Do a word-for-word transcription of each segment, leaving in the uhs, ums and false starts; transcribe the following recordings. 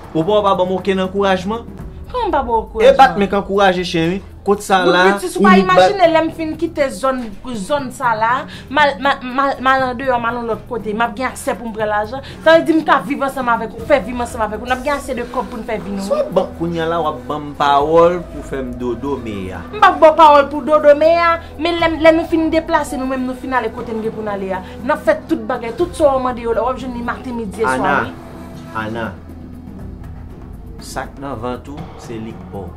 Ou pas pas aucun encouragement? Comment pas bon encouragement? Et bat mec encourager chéri. Côté ça là. Tu peux pas imaginer l'aime fin quitter zone zone ça là, mal mal mal en dehors, mal en l'autre côté. M'a bien accès pour me prendre l'argent. Ça veut dire me ka vivre ensemble avec vous, faire vivre ensemble avec vous. N'a bien assez de corps pour nous faire vivre. Soit bon kounya là ou bon parole pour faire dodo mais. M'pas bon parole pour dodo mais mais l'aime l'aime fin déplacer nous même nous fin aller côté nous pour aller. N'a fait toute bagarre, tout ça on dit là, je ni matin midi et soir. Anna. Anna. Sac nan vent tout, c'est lik bon.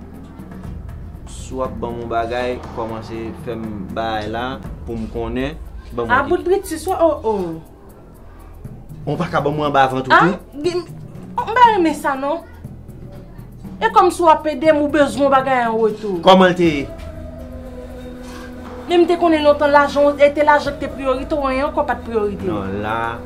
Soit bon mon bagay commencer faire bail là pour me connaître bon ah bout de brite ce soir oh oh on pas ka bon moi avant tout ah on va aimer ça non et comme soit pédé ou besoin bagay en retour comment t'es même te connais longtemps l'argent était l'argent que priorité ou rien encore pas de priorité non là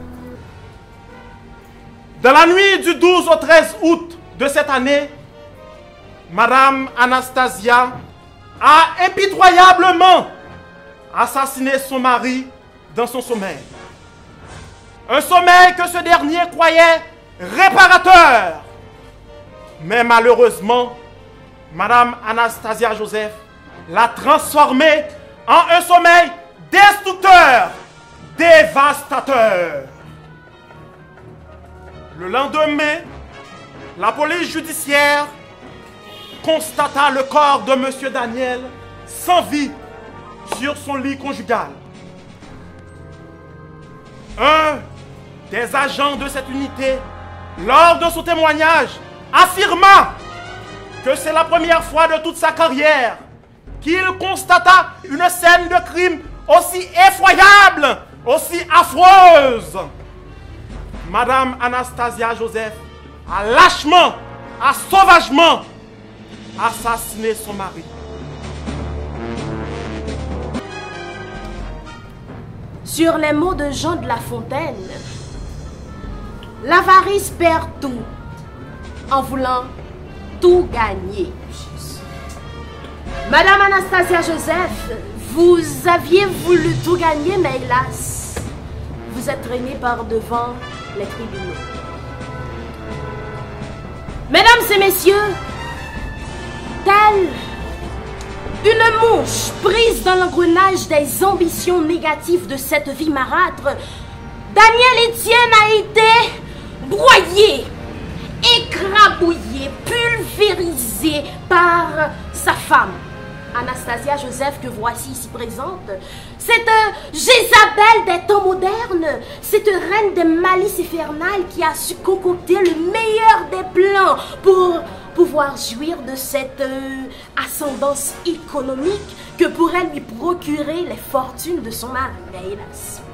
dans la nuit du douze au treize août de cette année, Madame Anastasia a impitoyablement assassiné son mari dans son sommeil. Un sommeil que ce dernier croyait réparateur. Mais malheureusement, Madame Anastasia Joseph l'a transformé en un sommeil destructeur, dévastateur. Le lendemain, la police judiciaire constata le corps de M. Daniel sans vie sur son lit conjugal. Un des agents de cette unité, lors de son témoignage, affirma que c'est la première fois de toute sa carrière qu'il constata une scène de crime aussi effroyable, aussi affreuse. Madame Anastasia Joseph a lâchement, a sauvagement assassiné son mari. Sur les mots de Jean de La Fontaine, l'avarice perd tout en voulant tout gagner. Madame Anastasia Joseph, vous aviez voulu tout gagner, mais hélas, vous êtes traînée par devant les tribunaux. Mesdames et messieurs, telle une mouche prise dans l'engrenage des ambitions négatives de cette vie marâtre, Daniel Etienne a été broyé, écrabouillé, pulvérisé par sa femme, Anastasia Joseph, que voici ici présente. Cette Jézabel des temps modernes, cette reine des malices infernales qui a su concocter le meilleur des plans pour pouvoir jouir de cette euh, ascendance économique que pourrait lui procurer les fortunes de son mari. Mais hélas,